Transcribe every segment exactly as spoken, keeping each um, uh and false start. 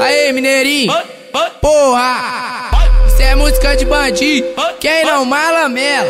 Aê, mineirinho, porra, isso é música de bandido, quem não mala, mela.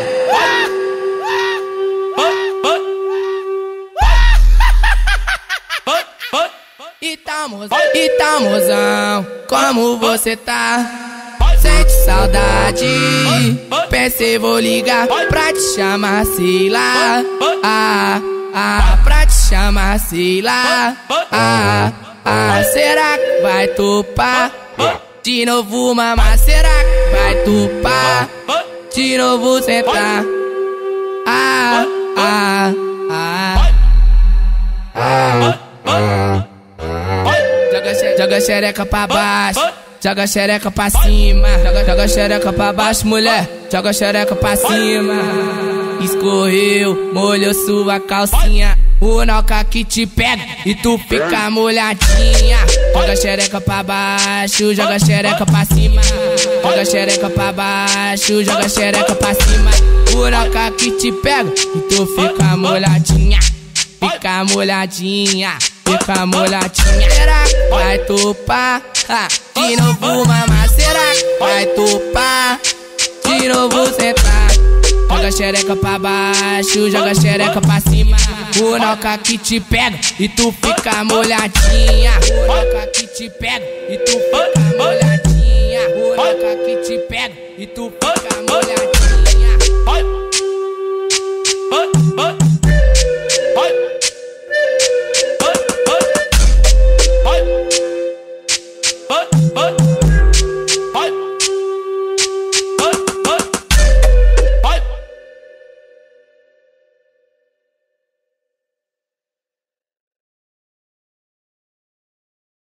E tá, mozão, e tá, mozão, como você tá? Sente saudade, pensei vou ligar pra te chamar, sei lá. Ah, ah, pra te chamar, sei lá. Ah, ah, será que vai topar? De novo mamar, será que vai topar? De novo sentar. Ah, ah, ah, ah, ah. Joga, joga xereca pra baixo, joga xereca pra cima. Joga, joga xereca pra baixo, mulher, joga xereca pra cima. Escorreu, molhou sua calcinha, o Noca que te pega e tu fica molhadinha. Joga xereca pra baixo, joga xereca pra cima. Joga xereca pra baixo, joga xereca pra cima. O Noca que te pega e tu fica molhadinha. Fica molhadinha, fica molhadinha. Será que vai topar? Ah, de novo mamar, será que vai topar? De novo sentar. Joga xereca pra baixo, joga xereca pra cima. O Noca que te pega e tu fica molhadinha. O Noca que te pega e tu fica molhadinha. O Noca que te pega e tu fica molhadinha.